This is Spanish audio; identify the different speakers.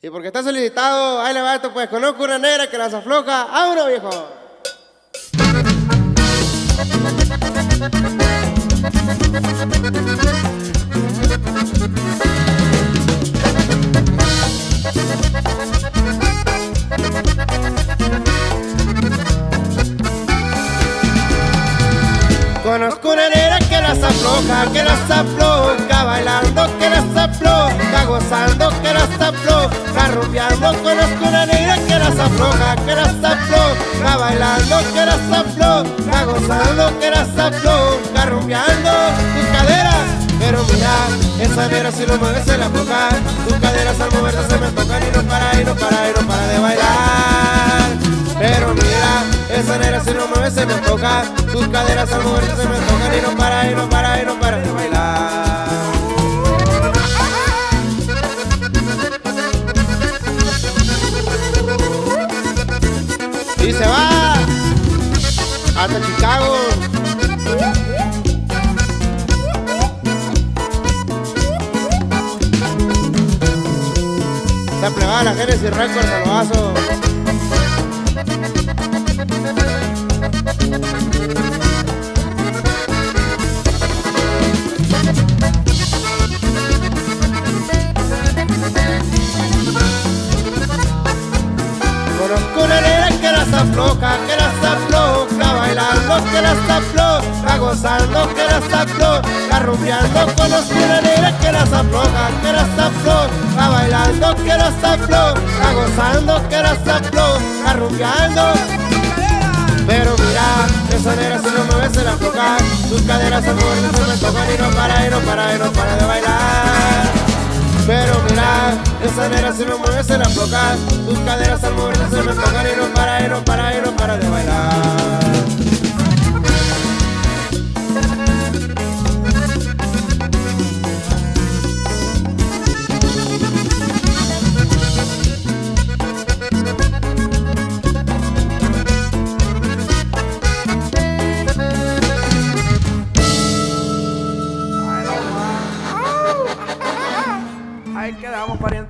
Speaker 1: Y porque está solicitado, ahí le va esto, pues conozco una negra que las afloja. ¡Vámonos, viejo! Conozco una negra que las afloja, bailando que las afloja, gozando que las afloja, rumbeando. Conozco una negra que las afloja, bailando que las afloja, gozando que las afloja, rumbeando tus caderas. Pero mira, esa negra si lo mueve se la afloja, tus caderas al moverse se me tocan y no para de bailar. Pero mira, esa negra si no mueve se me toca, tus caderas al moverse se me tocan y no para de bailar. Y se va hasta Chicago. Se plebada la Genesis Records, saludazo. Conozco una negra que las afloja, bailando que las afloja, gozando que las afloja, rumbeando. Conozco una negra que las afloja, bailando que las afloja, gozando que las afloja, rumbeando. Pero mira, esa negra si no mueve se la afloja, tus caderas al moverse se me tocan y no para de bailar. Pero mira, esa negra si no mueve se la afloja, tus caderas al moverse se me tocan y no para de bailar.
Speaker 2: Ahí quedamos, pariente.